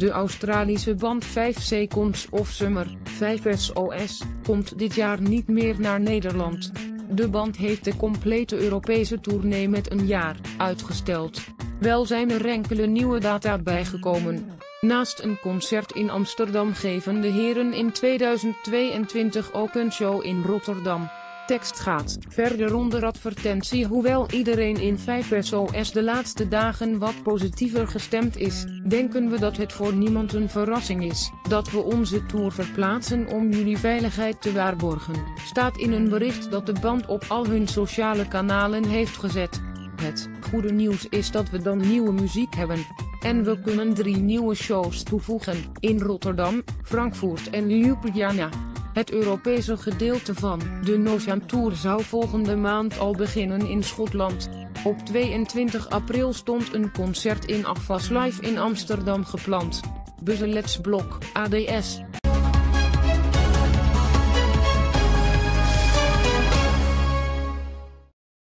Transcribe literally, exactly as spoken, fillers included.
De Australische band vijf Seconds of Summer, vijf S O S, komt dit jaar niet meer naar Nederland. De band heeft de complete Europese tournee met een jaar uitgesteld. Wel zijn er enkele nieuwe data bijgekomen. Naast een concert in Amsterdam geven de heren in tweeduizend tweeëntwintig ook een show in Rotterdam. Tekst gaat verder onder advertentie. Hoewel iedereen in vijf S O S de laatste dagen wat positiever gestemd is, denken we dat het voor niemand een verrassing is dat we onze tour verplaatsen om jullie veiligheid te waarborgen, staat in een bericht dat de band op al hun sociale kanalen heeft gezet. Het goede nieuws is dat we dan nieuwe muziek hebben. En we kunnen drie nieuwe shows toevoegen, in Rotterdam, Frankfurt en Ljubljana. Het Europese gedeelte van de Nocean Tour zou volgende maand al beginnen in Schotland. Op tweeëntwintig april stond een concert in Avas Live in Amsterdam gepland. Buzzeletzblok, A D S.